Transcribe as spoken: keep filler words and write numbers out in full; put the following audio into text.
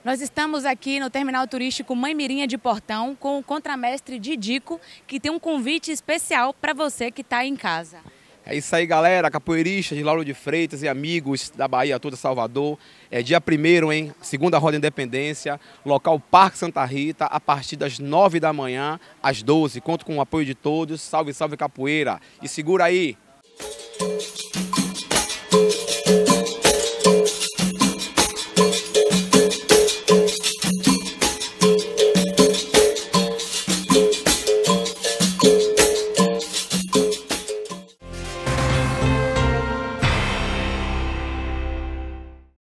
Nós estamos aqui no terminal turístico Mãe Mirinha de Portão com o contramestre Didico, que tem um convite especial para você que está em casa. É isso aí, galera, capoeiristas de Lauro de Freitas e amigos da Bahia toda, Salvador. É dia primeiro, hein? Segunda Roda Independência, local Parque Santa Rita, a partir das nove da manhã às doze. Conto com o apoio de todos. Salve, salve, capoeira! E segura aí!